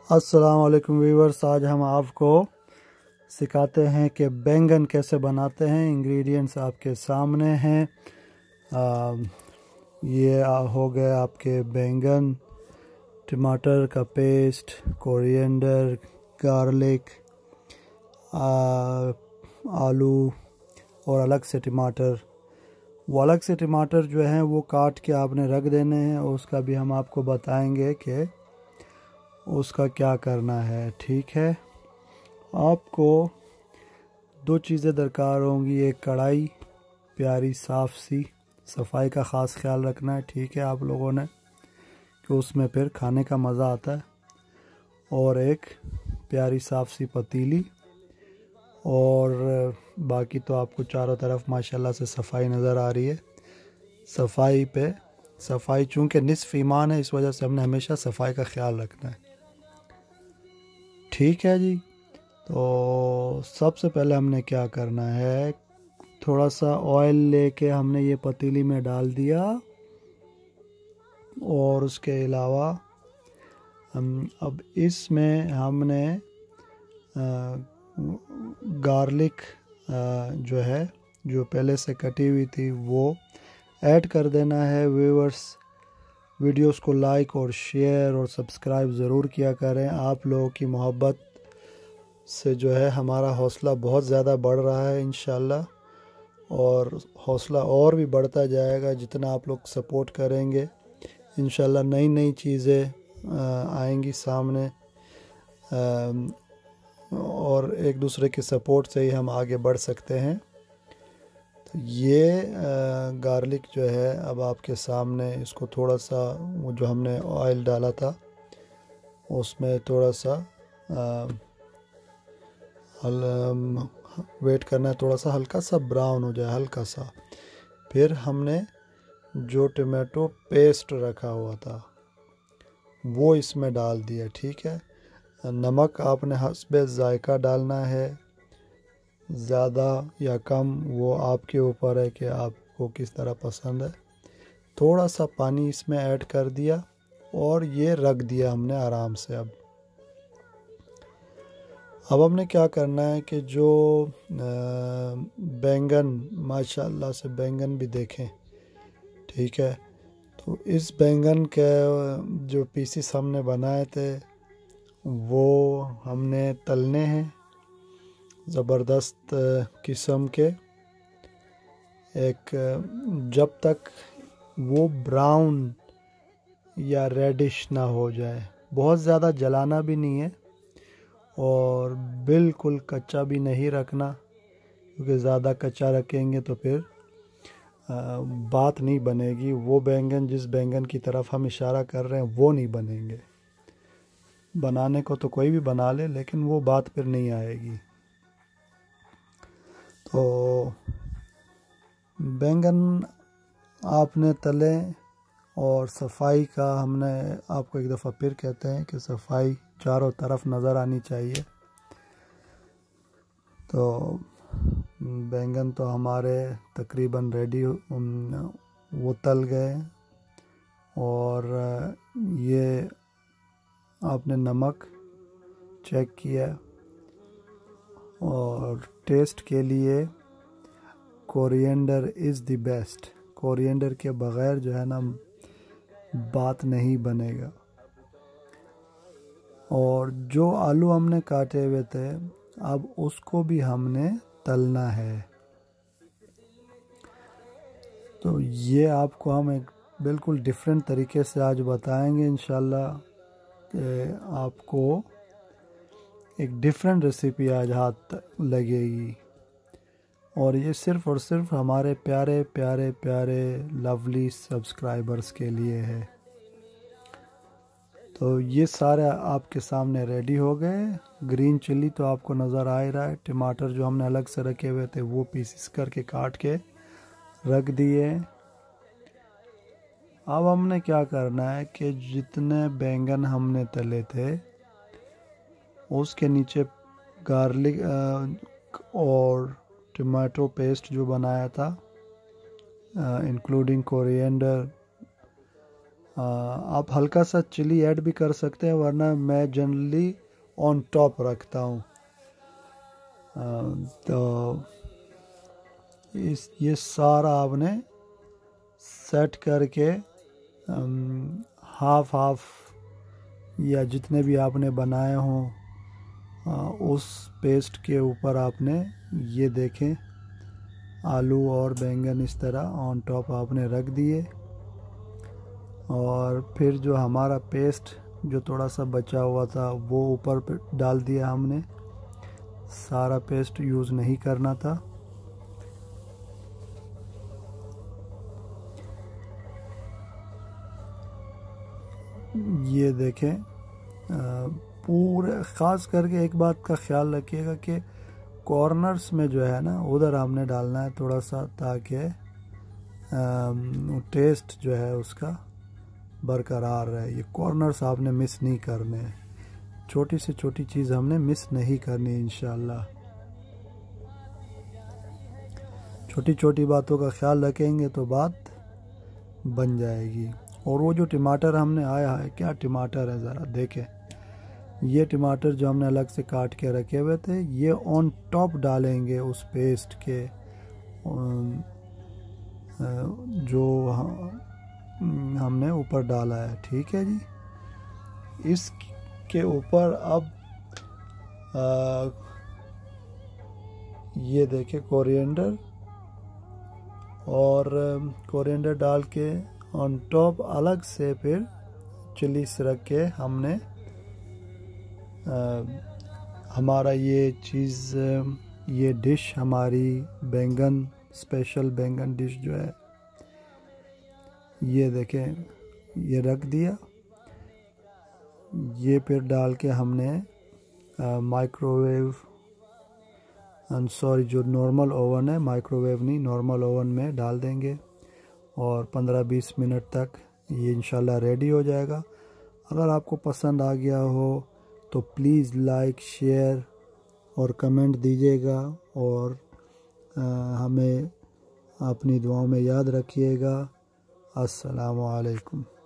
अस्सलाम वालेकुम व्यूअर्स, आज हम आपको सिखाते हैं कि बैंगन कैसे बनाते हैं। इंग्रेडिएंट्स आपके सामने हैं। ये हो गए आपके बैंगन, टमाटर का पेस्ट, कोरिएंडर, गार्लिक, आलू और अलग से टमाटर। वो अलग से टमाटर जो हैं वो काट के आपने रख देने हैं, उसका भी हम आपको बताएंगे कि उसका क्या करना है। ठीक है, आपको दो चीज़ें दरकार होंगी। एक कढ़ाई प्यारी साफ़ सी, सफाई का ख़ास ख्याल रखना है। ठीक है, आप लोगों ने कि उसमें फिर खाने का मज़ा आता है। और एक प्यारी साफ़ सी पतीली, और बाकी तो आपको चारों तरफ माशाल्लाह से सफाई नज़र आ रही है। सफाई चूँकि निस्फ़ ईमान है, इस वजह से हमने हमेशा सफाई का ख्याल रखना है। ठीक है जी, तो सबसे पहले हमने क्या करना है, थोड़ा सा ऑयल लेके हमने ये पतीली में डाल दिया, और उसके अलावा हम अब इसमें हमने गार्लिक जो है, जो पहले से कटी हुई थी, वो ऐड कर देना है। व्यूअर्स, वीडियोस को लाइक और शेयर और सब्सक्राइब ज़रूर किया करें। आप लोगों की मोहब्बत से जो है हमारा हौसला बहुत ज़्यादा बढ़ रहा है इंशाल्लाह, और हौसला और भी बढ़ता जाएगा जितना आप लोग सपोर्ट करेंगे। इंशाल्लाह नई नई चीज़ें आएंगी सामने, और एक दूसरे के सपोर्ट से ही हम आगे बढ़ सकते हैं। तो ये गार्लिक जो है अब आपके सामने, इसको थोड़ा सा वो जो हमने ऑयल डाला था उसमें थोड़ा सा वेट करना है, थोड़ा सा हल्का सा ब्राउन हो जाए, हल्का सा। फिर हमने जो टमाटो पेस्ट रखा हुआ था वो इसमें डाल दिया। ठीक है, नमक आपने हस्बे ज़ायका डालना है, ज़्यादा या कम वो आपके ऊपर है कि आपको किस तरह पसंद है। थोड़ा सा पानी इसमें ऐड कर दिया और ये रख दिया हमने आराम से। अब हमने क्या करना है कि जो बैंगन, माशाल्लाह से बैंगन भी देखें। ठीक है, तो इस बैंगन के जो पीसीस हमने बनाए थे वो हमने तलने हैं ज़बरदस्त किस्म के, एक जब तक वो ब्राउन या रेडिश ना हो जाए। बहुत ज़्यादा जलाना भी नहीं है और बिल्कुल कच्चा भी नहीं रखना, क्योंकि ज़्यादा कच्चा रखेंगे तो फिर बात नहीं बनेगी। वो बैंगन, जिस बैंगन की तरफ हम इशारा कर रहे हैं, वो नहीं बनेंगे। बनाने को तो कोई भी बना ले, लेकिन वो बात फिर नहीं आएगी। तो बैंगन आपने तले, और सफाई का हमने आपको एक दफ़ा फिर कहते हैं कि सफाई चारों तरफ नज़र आनी चाहिए। तो बैंगन तो हमारे तकरीबन रेडी, वो तल गए। और ये आपने नमक चेक किया, और टेस्ट के लिए coriander is the best. Coriander के बग़ैर जो है ना बात नहीं बनेगा। और जो आलू हमने काटे हुए थे, अब उसको भी हमने तलना है। तो ये आपको हम एक बिल्कुल डिफरेंट तरीके से आज बताएंगे इंशाल्लाह, कि आपको एक डिफरेंट रेसिपी आज हाथ लगेगी। और ये सिर्फ़ और सिर्फ हमारे प्यारे प्यारे प्यारे लवली सब्सक्राइबर्स के लिए है। तो ये सारे आपके सामने रेडी हो गए। ग्रीन चिल्ली तो आपको नज़र आ ही रहा है। टमाटर जो हमने अलग से रखे हुए थे वो पीसेस करके काट के रख दिए। अब हमने क्या करना है कि जितने बैंगन हमने तले थे उसके नीचे गार्लिक और टमाटो पेस्ट जो बनाया था, इंक्लूडिंग कोरिएंडर, आप हल्का सा चिली ऐड भी कर सकते हैं, वरना मैं जनरली ऑन टॉप रखता हूँ। तो ये सारा आपने सेट करके हाफ हाफ या जितने भी आपने बनाए हों उस पेस्ट के ऊपर आपने ये देखें आलू और बैंगन इस तरह ऑन टॉप आपने रख दिए। और फिर जो हमारा पेस्ट जो थोड़ा सा बचा हुआ था वो ऊपर डाल दिया हमने। सारा पेस्ट यूज़ नहीं करना था। ये देखें पूरे, ख़ास करके एक बात का ख्याल रखिएगा कि कॉर्नर्स में जो है ना उधर हमने डालना है थोड़ा सा, ताकि टेस्ट जो है उसका बरकरार रहे। ये कॉर्नर्स आपने मिस नहीं करने हैं, छोटी से छोटी चीज़ हमने मिस नहीं करनी इंशाल्लाह। छोटी छोटी बातों का ख्याल रखेंगे तो बात बन जाएगी। और वो जो टमाटर हमने आया है, क्या टमाटर है ज़रा देखें। ये टमाटर जो हमने अलग से काट के रखे हुए थे ये ऑन टॉप डालेंगे उस पेस्ट के जो हमने ऊपर डाला है। ठीक है जी। इसके ऊपर अब ये देखें कोरिएंडर, और कोरिएंडर डाल के ऑन टॉप अलग से फिर चिलीज रख के हमने हमारा ये चीज़, ये डिश हमारी बैंगन स्पेशल बैंगन डिश जो है ये देखें ये रख दिया। ये फिर डाल के हमने माइक्रोवेव, सॉरी जो नॉर्मल ओवन है, माइक्रोवेव नहीं नॉर्मल ओवन में डाल देंगे और 15-20 मिनट तक ये इंशाल्लाह रेडी हो जाएगा। अगर आपको पसंद आ गया हो तो प्लीज़ लाइक शेयर और कमेंट दीजिएगा, और हमें अपनी दुआओं में याद रखिएगा। अस्सलामु अलैकुम।